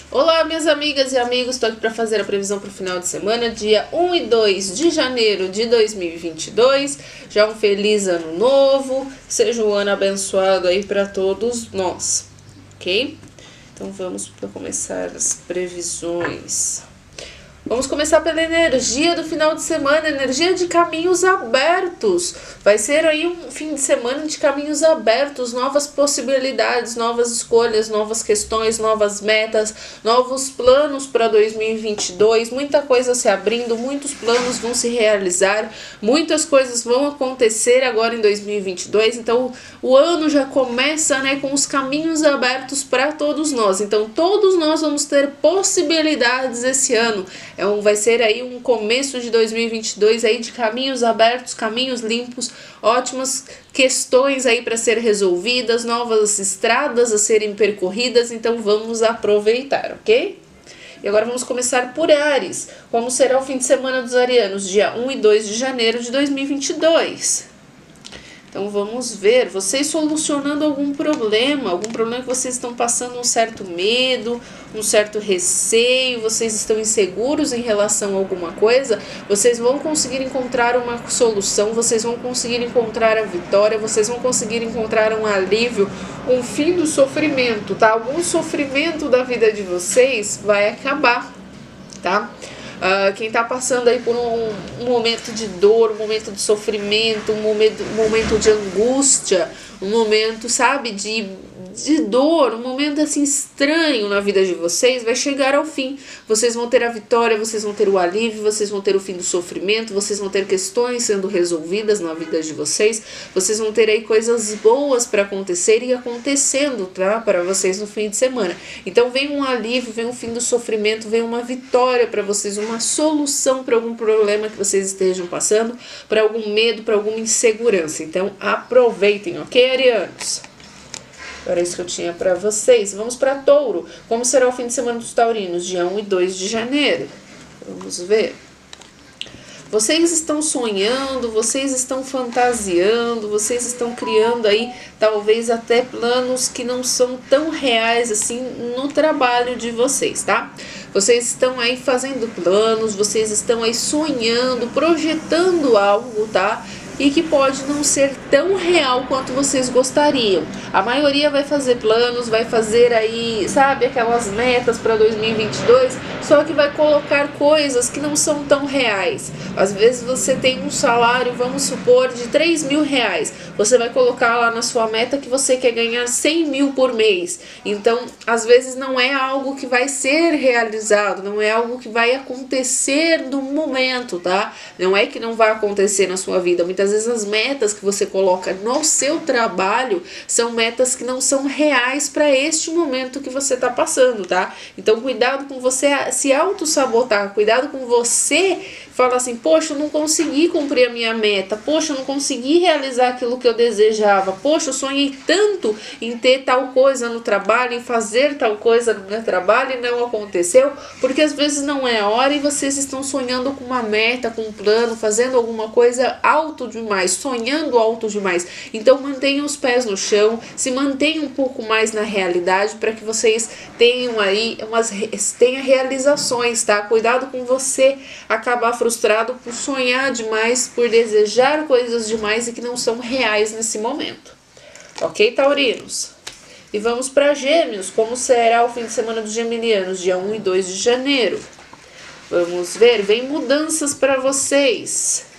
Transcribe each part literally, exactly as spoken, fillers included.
Olá, minhas amigas e amigos, estou aqui para fazer a previsão para o final de semana, dia um e dois de janeiro de dois mil e vinte e dois. Já um feliz ano novo, seja um ano abençoado aí para todos nós, ok? Então vamos para começar as previsões. Vamos começar pela energia do final de semana, energia de caminhos abertos. Vai ser aí um fim de semana de caminhos abertos, novas possibilidades, novas escolhas, novas questões, novas metas, novos planos para dois mil e vinte e dois. Muita coisa se abrindo, muitos planos vão se realizar, muitas coisas vão acontecer agora em dois mil e vinte e dois. Então o ano já começa, né, com os caminhos abertos para todos nós. Então todos nós vamos ter possibilidades esse ano. É um, vai ser aí um começo de dois mil e vinte e dois aí de caminhos abertos, caminhos limpos, ótimas questões aí para ser resolvidas, novas estradas a serem percorridas, então vamos aproveitar, ok? E agora vamos começar por Áries. Como será o fim de semana dos arianos, dia um e dois de janeiro de dois mil e vinte e dois? Então vamos ver, vocês solucionando algum problema, algum problema que vocês estão passando um certo medo, um certo receio, vocês estão inseguros em relação a alguma coisa, vocês vão conseguir encontrar uma solução, vocês vão conseguir encontrar a vitória, vocês vão conseguir encontrar um alívio, um fim do sofrimento, tá? Algum sofrimento da vida de vocês vai acabar, tá? Uh, quem está passando aí por um, um momento de dor, um momento de sofrimento, um momento, um momento de angústia, um momento, sabe, de, de dor, um momento assim estranho na vida de vocês, vai chegar ao fim. Vocês vão ter a vitória, vocês vão ter o alívio, vocês vão ter o fim do sofrimento, vocês vão ter questões sendo resolvidas na vida de vocês, vocês vão ter aí coisas boas para acontecer e acontecendo, tá, para vocês no fim de semana. Então vem um alívio, vem um fim do sofrimento, vem uma vitória para vocês, uma solução para algum problema que vocês estejam passando, para algum medo, para alguma insegurança. Então aproveitem, ok, arianos? Era isso que eu tinha para vocês. Vamos para Touro. Como será o fim de semana dos taurinos, dia um e dois de janeiro? Vamos ver. Vocês estão sonhando, vocês estão fantasiando, vocês estão criando aí talvez até planos que não são tão reais assim no trabalho de vocês, tá? Vocês estão aí fazendo planos, vocês estão aí sonhando, projetando algo, tá? E que pode não ser tão real quanto vocês gostariam. A maioria vai fazer planos, vai fazer aí, sabe, aquelas metas para dois mil e vinte e dois, só que vai colocar coisas que não são tão reais. Às vezes você tem um salário, vamos supor, de três mil reais. Você vai colocar lá na sua meta que você quer ganhar cem mil por mês. Então, às vezes não é algo que vai ser realizado, não é algo que vai acontecer no momento, tá? Não é que não vai acontecer na sua vida. Muitas Às vezes as metas que você coloca no seu trabalho são metas que não são reais para este momento que você está passando, tá? Então cuidado com você se auto-sabotar, cuidado com você falar assim, poxa, eu não consegui cumprir a minha meta, poxa, eu não consegui realizar aquilo que eu desejava, poxa, eu sonhei tanto em ter tal coisa no trabalho, em fazer tal coisa no meu trabalho e não aconteceu, porque às vezes não é a hora e vocês estão sonhando com uma meta, com um plano, fazendo alguma coisa alto demais, sonhando alto demais. Então mantenham os pés no chão, se mantenham um pouco mais na realidade para que vocês tenham aí umas tenham realizações, tá? Cuidado com você acabar frustrado por sonhar demais, por desejar coisas demais e que não são reais nesse momento. Ok, taurinos? E vamos para Gêmeos. Como será o fim de semana dos geminianos, dia um e dois de janeiro? Vamos ver, vem mudanças para vocês.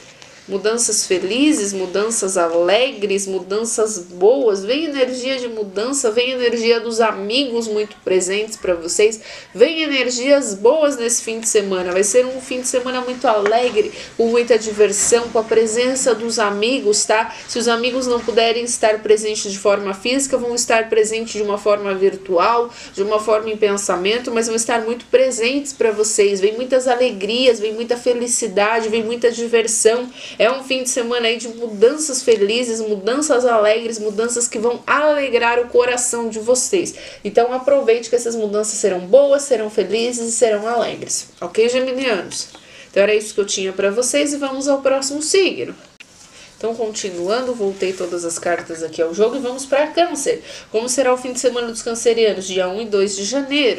Mudanças felizes, mudanças alegres, mudanças boas, vem energia de mudança, vem energia dos amigos muito presentes para vocês, vem energias boas nesse fim de semana, vai ser um fim de semana muito alegre, com muita diversão, com a presença dos amigos, tá? Se os amigos não puderem estar presentes de forma física, vão estar presentes de uma forma virtual, de uma forma em pensamento, mas vão estar muito presentes para vocês, vem muitas alegrias, vem muita felicidade, vem muita diversão. É um fim de semana aí de mudanças felizes, mudanças alegres, mudanças que vão alegrar o coração de vocês. Então aproveite que essas mudanças serão boas, serão felizes e serão alegres. Ok, geminianos? Então era isso que eu tinha para vocês e vamos ao próximo signo. Então, continuando, voltei todas as cartas aqui ao jogo e vamos para Câncer. Como será o fim de semana dos cancerianos, dia um e dois de janeiro?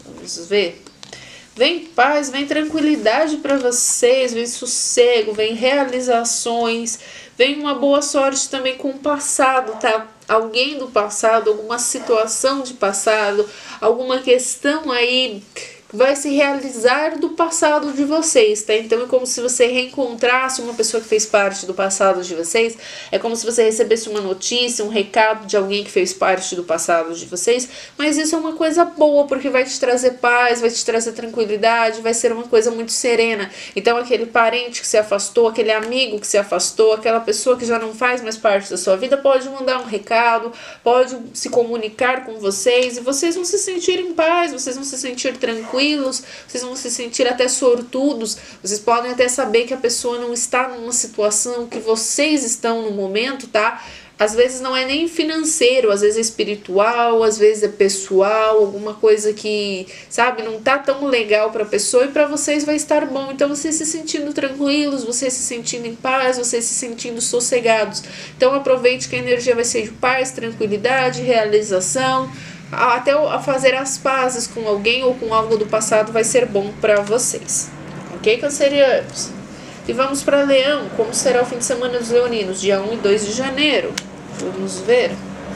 Vamos ver. Vem paz, vem tranquilidade para vocês, vem sossego, vem realizações, vem uma boa sorte também com o passado, tá? Alguém do passado, alguma situação de passado, alguma questão aí vai se realizar do passado de vocês, tá? Então é como se você reencontrasse uma pessoa que fez parte do passado de vocês, é como se você recebesse uma notícia, um recado de alguém que fez parte do passado de vocês, mas isso é uma coisa boa, porque vai te trazer paz, vai te trazer tranquilidade, vai ser uma coisa muito serena. Então aquele parente que se afastou, aquele amigo que se afastou, aquela pessoa que já não faz mais parte da sua vida, pode mandar um recado, pode se comunicar com vocês, e vocês vão se sentir em paz, vocês vão se sentir tranquilos, vocês vão se sentir até sortudos, vocês podem até saber que a pessoa não está numa situação que vocês estão no momento, tá? Às vezes não é nem financeiro, às vezes é espiritual, às vezes é pessoal, alguma coisa que, sabe, não tá tão legal pra pessoa, e pra vocês vai estar bom. Então vocês se sentindo tranquilos, vocês se sentindo em paz, vocês se sentindo sossegados. Então aproveite que a energia vai ser de paz, tranquilidade, realização. Até a fazer as pazes com alguém ou com algo do passado vai ser bom para vocês. Ok, cancerianos? E vamos para Leão. Como será o fim de semana dos leoninos? Dia um e dois de janeiro. Vamos ver.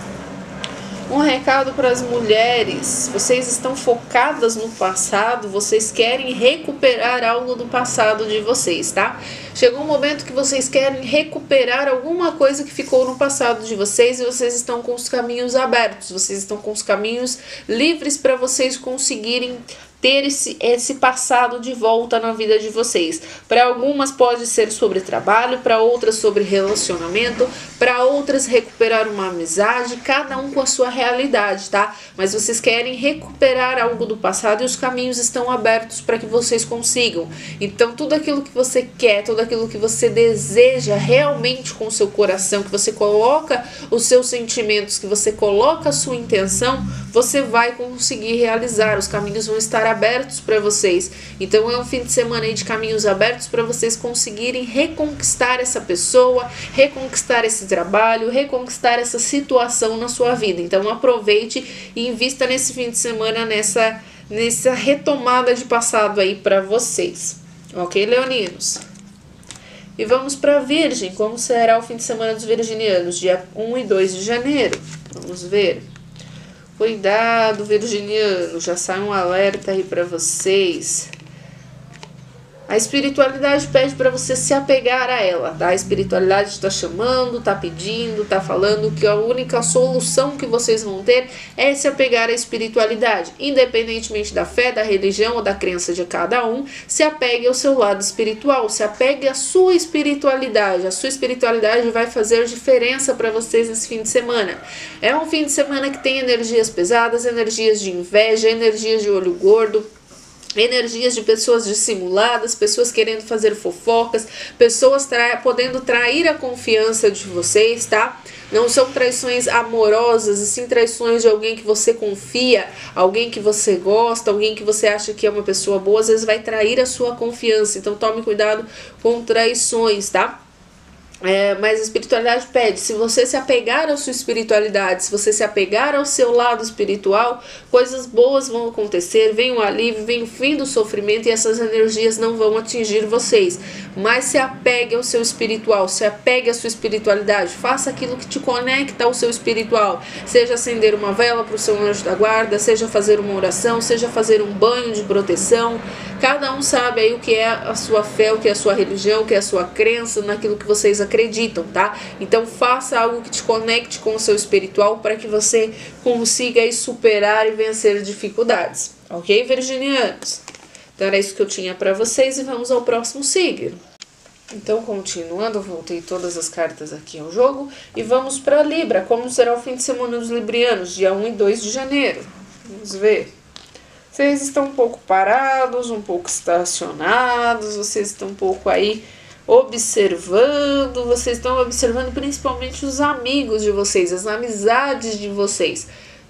Um recado para as mulheres. Vocês estão focadas no passado, vocês querem recuperar algo do passado de vocês, tá? Chegou um momento que vocês querem recuperar alguma coisa que ficou no passado de vocês, e vocês estão com os caminhos abertos, vocês estão com os caminhos livres para vocês conseguirem ter esse, esse passado de volta na vida de vocês. Para algumas pode ser sobre trabalho, para outras sobre relacionamento, para outras recuperar uma amizade, cada um com a sua realidade, tá? Mas vocês querem recuperar algo do passado e os caminhos estão abertos para que vocês consigam. Então tudo aquilo que você quer, tudo aquilo que você deseja realmente com o seu coração, que você coloca os seus sentimentos, que você coloca a sua intenção, você vai conseguir realizar. Os caminhos vão estar abertos para vocês. Então é um fim de semana aí de caminhos abertos para vocês conseguirem reconquistar essa pessoa, reconquistar esse trabalho, reconquistar essa situação na sua vida. Então aproveite e invista nesse fim de semana nessa, nessa retomada de passado aí para vocês. Ok, leoninos? E vamos para Virgem. Como será o fim de semana dos virginianos? Dia um e dois de janeiro. Vamos ver. Cuidado, virginiano, já sai um alerta aí para vocês. A espiritualidade pede para você se apegar a ela, tá? A espiritualidade está chamando, está pedindo, está falando que a única solução que vocês vão ter é se apegar à espiritualidade. Independentemente da fé, da religião ou da crença de cada um, se apegue ao seu lado espiritual, se apegue à sua espiritualidade. A sua espiritualidade vai fazer diferença para vocês nesse fim de semana. É um fim de semana que tem energias pesadas, energias de inveja, energias de olho gordo, energias de pessoas dissimuladas, pessoas querendo fazer fofocas, pessoas tra- podendo trair a confiança de vocês, tá? Não são traições amorosas, e sim traições de alguém que você confia, alguém que você gosta, alguém que você acha que é uma pessoa boa, às vezes vai trair a sua confiança. Então tome cuidado com traições, tá? É, mas a espiritualidade pede, se você se apegar à sua espiritualidade, se você se apegar ao seu lado espiritual, coisas boas vão acontecer, vem o alívio, vem o fim do sofrimento e essas energias não vão atingir vocês. Mas se apegue ao seu espiritual, se apegue à sua espiritualidade, faça aquilo que te conecta ao seu espiritual, seja acender uma vela para o seu anjo da guarda, seja fazer uma oração, seja fazer um banho de proteção. Cada um sabe aí o que é a sua fé, o que é a sua religião, o que é a sua crença, naquilo que vocês acreditam, tá? Então faça algo que te conecte com o seu espiritual para que você consiga aí superar e vencer dificuldades. Ok, virginianos? Então era isso que eu tinha para vocês e vamos ao próximo signo. Então, continuando, eu voltei todas as cartas aqui ao jogo e vamos para Libra. Como será o fim de semana dos librianos, dia um e dois de janeiro? Vamos ver. Vocês estão um pouco parados, um pouco estacionados, vocês estão um pouco aí observando, vocês estão observando principalmente os amigos de vocês, as amizades de vocês.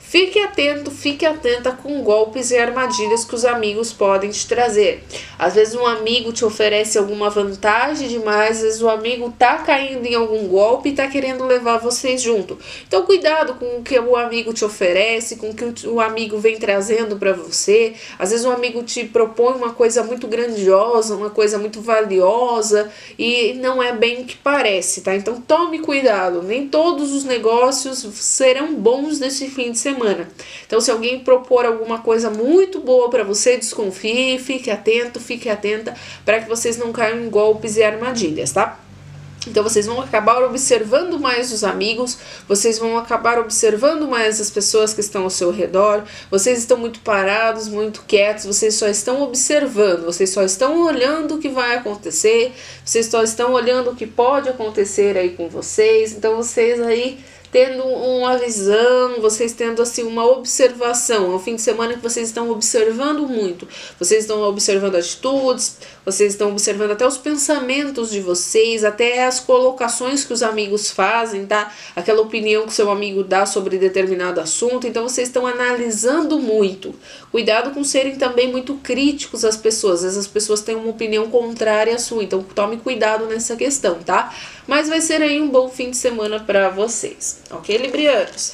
Fique atento, fique atenta com golpes e armadilhas que os amigos podem te trazer. Às vezes um amigo te oferece alguma vantagem demais, às vezes o amigo tá caindo em algum golpe e tá querendo levar vocês junto. Então cuidado com o que o amigo te oferece, com o que o amigo vem trazendo para você. Às vezes um amigo te propõe uma coisa muito grandiosa, uma coisa muito valiosa e não é bem o que parece, tá? Então tome cuidado, nem todos os negócios serão bons nesse fim de semana. Então, se alguém propor alguma coisa muito boa para você, desconfie, fique atento, fique atenta para que vocês não caiam em golpes e armadilhas, tá? Então, vocês vão acabar observando mais os amigos, vocês vão acabar observando mais as pessoas que estão ao seu redor, vocês estão muito parados, muito quietos, vocês só estão observando, vocês só estão olhando o que vai acontecer, vocês só estão olhando o que pode acontecer aí com vocês, então vocês aí tendo uma visão, vocês tendo assim uma observação, é um fim de semana que vocês estão observando muito, vocês estão observando atitudes, vocês estão observando até os pensamentos de vocês, até as colocações que os amigos fazem, tá? Aquela opinião que seu amigo dá sobre determinado assunto, então vocês estão analisando muito. Cuidado com serem também muito críticos às pessoas, às vezes as pessoas têm uma opinião contrária à sua, então tome cuidado nessa questão, tá? Mas vai ser aí um bom fim de semana para vocês, ok, librianos?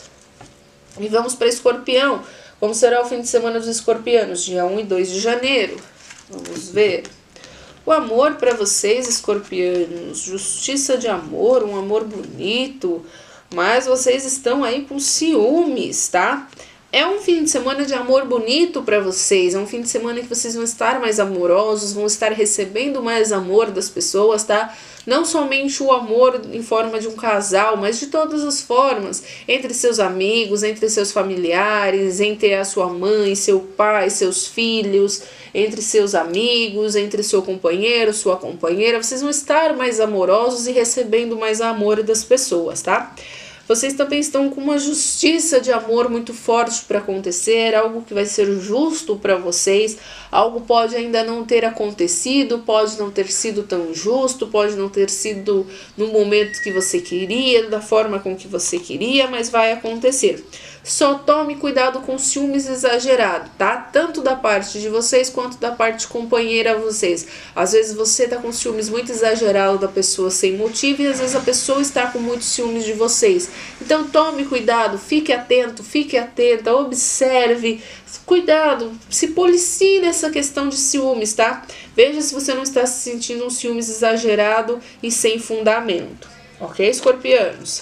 E vamos para Escorpião. Como será o fim de semana dos escorpianos? Dia um e dois de janeiro. Vamos ver. O amor para vocês, escorpianos. Justiça de amor, um amor bonito. Mas vocês estão aí com ciúmes, tá? É um fim de semana de amor bonito para vocês, é um fim de semana que vocês vão estar mais amorosos, vão estar recebendo mais amor das pessoas, tá? Não somente o amor em forma de um casal, mas de todas as formas, entre seus amigos, entre seus familiares, entre a sua mãe, seu pai, seus filhos, entre seus amigos, entre seu companheiro, sua companheira, vocês vão estar mais amorosos e recebendo mais amor das pessoas, tá? Vocês também estão com uma justiça de amor muito forte para acontecer, algo que vai ser justo para vocês, algo pode ainda não ter acontecido, pode não ter sido tão justo, pode não ter sido no momento que você queria, da forma com que você queria, mas vai acontecer. Só tome cuidado com ciúmes exagerado, tá? Tanto da parte de vocês quanto da parte companheira a vocês. Às vezes você tá com ciúmes muito exagerado da pessoa sem motivo e às vezes a pessoa está com muitos ciúmes de vocês. Então tome cuidado, fique atento, fique atenta, observe, cuidado, se policie nessa questão de ciúmes, tá? Veja se você não está se sentindo um ciúmes exagerado e sem fundamento, ok, escorpianos?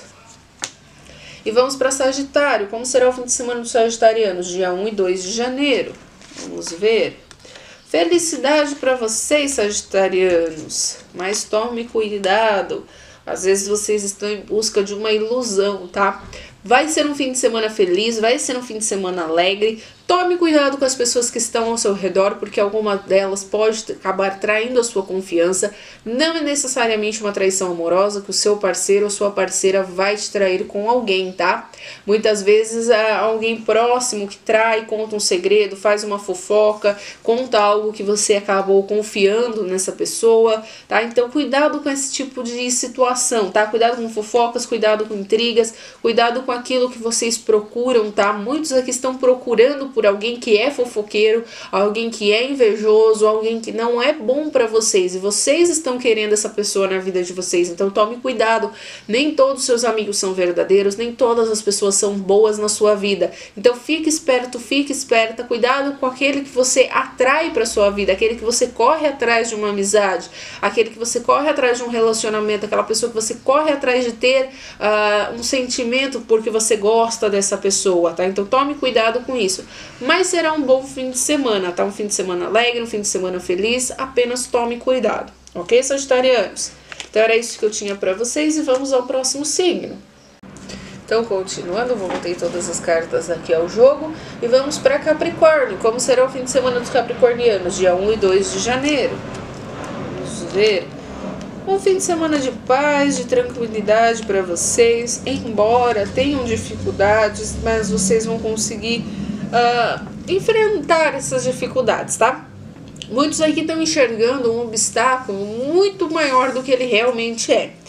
E vamos para Sagitário. Como será o fim de semana dos sagitarianos? Dia um e dois de janeiro. Vamos ver. Felicidade para vocês, sagitarianos. Mas tome cuidado. Às vezes vocês estão em busca de uma ilusão, tá? Vai ser um fim de semana feliz, vai ser um fim de semana alegre. Tome cuidado com as pessoas que estão ao seu redor, porque alguma delas pode acabar traindo a sua confiança. Não é necessariamente uma traição amorosa que o seu parceiro ou sua parceira vai te trair com alguém, tá? Muitas vezes é alguém próximo que trai, conta um segredo, faz uma fofoca, conta algo que você acabou confiando nessa pessoa, tá? Então cuidado com esse tipo de situação, tá? Cuidado com fofocas, cuidado com intrigas, cuidado com aquilo que vocês procuram, tá? Muitos aqui estão procurando por alguém que é fofoqueiro, alguém que é invejoso, alguém que não é bom para vocês, e vocês estão querendo essa pessoa na vida de vocês, então tome cuidado, nem todos os seus amigos são verdadeiros, nem todas as pessoas são boas na sua vida, então fique esperto, fique esperta, cuidado com aquele que você atrai para sua vida, aquele que você corre atrás de uma amizade, aquele que você corre atrás de um relacionamento, aquela pessoa que você corre atrás de ter uh, um sentimento porque você gosta dessa pessoa, tá? Então tome cuidado com isso. Mas será um bom fim de semana, tá? Um fim de semana alegre, um fim de semana feliz, apenas tome cuidado, ok, sagitarianos? Então era isso que eu tinha para vocês e vamos ao próximo signo. Então, continuando, vou voltar todas as cartas aqui ao jogo e vamos para Capricórnio. Como será o fim de semana dos capricornianos, dia um e dois de janeiro? Vamos ver. Um fim de semana de paz, de tranquilidade para vocês, embora tenham dificuldades, mas vocês vão conseguir uh, enfrentar essas dificuldades, tá? Muitos aqui estão enxergando um obstáculo muito maior do que ele realmente é.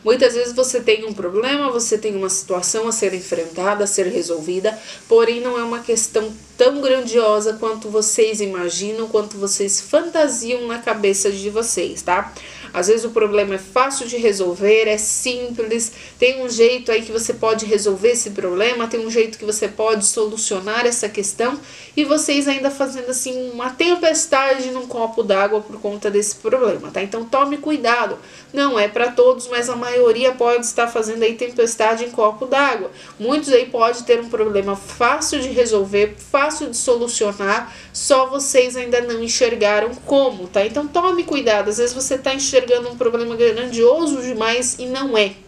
Muitas vezes você tem um problema, você tem uma situação a ser enfrentada, a ser resolvida, porém não é uma questão tão grandiosa quanto vocês imaginam, quanto vocês fantasiam na cabeça de vocês, tá? Às vezes o problema é fácil de resolver, é simples, tem um jeito aí que você pode resolver esse problema, tem um jeito que você pode solucionar essa questão, e vocês ainda fazendo assim uma tempestade num copo d'água por conta desse problema, tá? Então tome cuidado, não é para todos, mas a maioria pode estar fazendo aí tempestade em copo d'água. Muitos aí pode ter um problema fácil de resolver, fácil de solucionar, só vocês ainda não enxergaram como, tá? Então tome cuidado, às vezes você tá enxergando um problema grandioso demais e não é,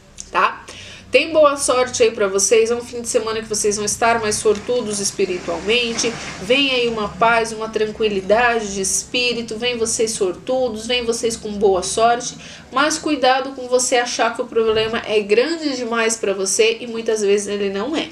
tá? Tem boa sorte aí pra vocês, é um fim de semana que vocês vão estar mais sortudos espiritualmente, vem aí uma paz, uma tranquilidade de espírito, vem vocês sortudos, vem vocês com boa sorte, mas cuidado com você achar que o problema é grande demais pra você e muitas vezes ele não é.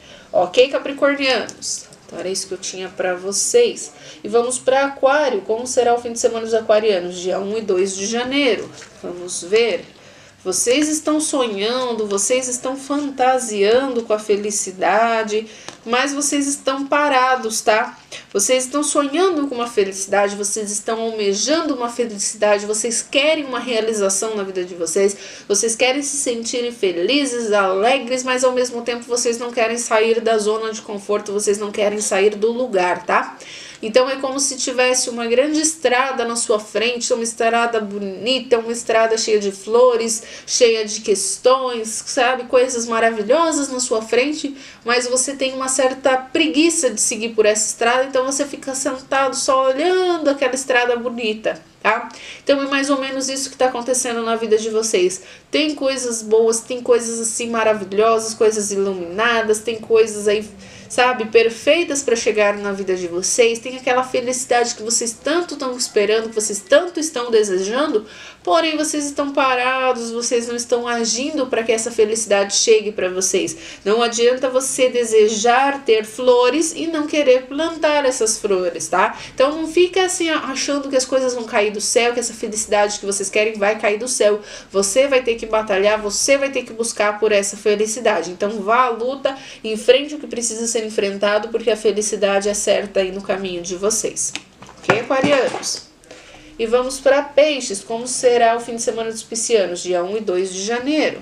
Ok, capricornianos? Então era isso que eu tinha pra vocês. E vamos para Aquário, como será o fim de semana dos aquarianos, dia um e dois de janeiro. Vamos ver. Vocês estão sonhando, vocês estão fantasiando com a felicidade, mas vocês estão parados, tá? Vocês estão sonhando com uma felicidade, vocês estão almejando uma felicidade, vocês querem uma realização na vida de vocês, vocês querem se sentirem felizes, alegres, mas ao mesmo tempo vocês não querem sair da zona de conforto, vocês não querem sair do lugar, tá? Então é como se tivesse uma grande estrada na sua frente, uma estrada bonita, uma estrada cheia de flores, cheia de questões, sabe? Coisas maravilhosas na sua frente, mas você tem uma certa preguiça de seguir por essa estrada, então você fica sentado só olhando aquela estrada bonita, tá? Então é mais ou menos isso que está acontecendo na vida de vocês. Tem coisas boas, tem coisas assim maravilhosas, coisas iluminadas, tem coisas aí, sabe, perfeitas para chegar na vida de vocês, tem aquela felicidade que vocês tanto estão esperando, que vocês tanto estão desejando, porém vocês estão parados, vocês não estão agindo para que essa felicidade chegue para vocês. Não adianta você desejar ter flores e não querer plantar essas flores, tá? Então não fica assim achando que as coisas vão cair do céu, que essa felicidade que vocês querem vai cair do céu. Você vai ter que batalhar, você vai ter que buscar por essa felicidade. Então vá à luta, enfrente o que precisa ser enfrentado, porque a felicidade é certa aí no caminho de vocês. Ok, aquarianos? E vamos para peixes, como será o fim de semana dos piscianos, dia um e dois de janeiro.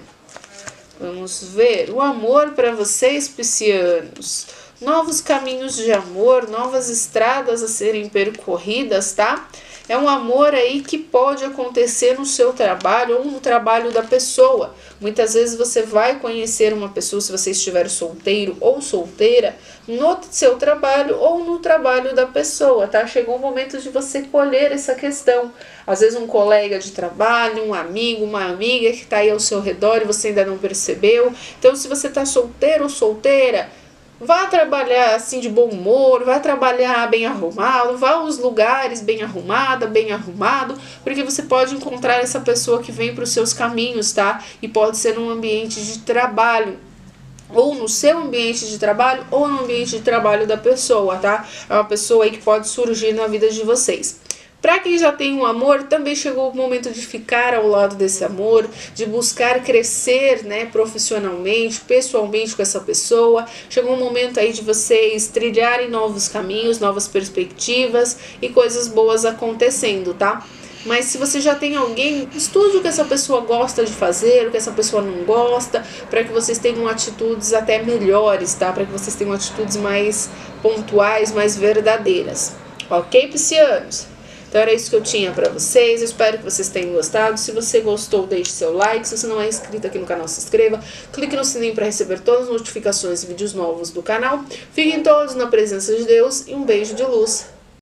Vamos ver o amor para vocês, piscianos. Novos caminhos de amor, novas estradas a serem percorridas, tá? É um amor aí que pode acontecer no seu trabalho ou no trabalho da pessoa. Muitas vezes você vai conhecer uma pessoa, se você estiver solteiro ou solteira, no seu trabalho ou no trabalho da pessoa, tá? Chegou o momento de você colher essa questão. Às vezes um colega de trabalho, um amigo, uma amiga que está aí ao seu redor e você ainda não percebeu. Então, se você está solteiro ou solteira, vá trabalhar assim de bom humor, vá trabalhar bem arrumado, vá aos lugares bem arrumada, bem arrumado, porque você pode encontrar essa pessoa que vem para os seus caminhos, tá? E pode ser num ambiente de trabalho, ou no seu ambiente de trabalho, ou no ambiente de trabalho da pessoa, tá? É uma pessoa aí que pode surgir na vida de vocês. Para quem já tem um amor, também chegou o momento de ficar ao lado desse amor, de buscar crescer, né, profissionalmente, pessoalmente com essa pessoa. Chegou o momento aí de vocês trilharem novos caminhos, novas perspectivas e coisas boas acontecendo, tá? Mas se você já tem alguém, estude o que essa pessoa gosta de fazer, o que essa pessoa não gosta, para que vocês tenham atitudes até melhores, tá? Para que vocês tenham atitudes mais pontuais, mais verdadeiras. Ok, piscianos? Então era isso que eu tinha pra vocês, eu espero que vocês tenham gostado. Se você gostou, deixe seu like, se você não é inscrito aqui no canal, se inscreva. Clique no sininho para receber todas as notificações e vídeos novos do canal. Fiquem todos na presença de Deus e um beijo de luz.